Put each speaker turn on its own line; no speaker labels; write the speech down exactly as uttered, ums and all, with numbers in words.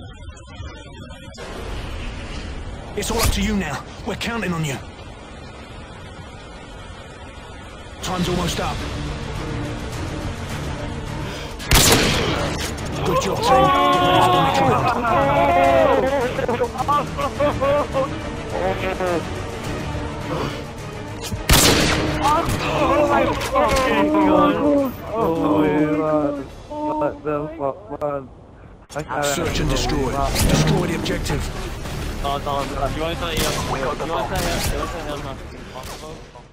It's all up to you now. We're counting on you. Time's almost up. Good job, team. Get ready for the next round.
Oh my fucking god! Oh what the fuck, man?
Search and destroy. Destroy the objective.
Attends, attends, you want to say, you want to say, you want to say,